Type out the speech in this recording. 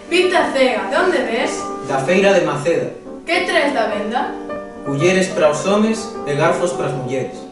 Vista cega, de onde ves? Da feira de Maceda. Que traes da venda? Culleres para os homes e garfos para as mulleres.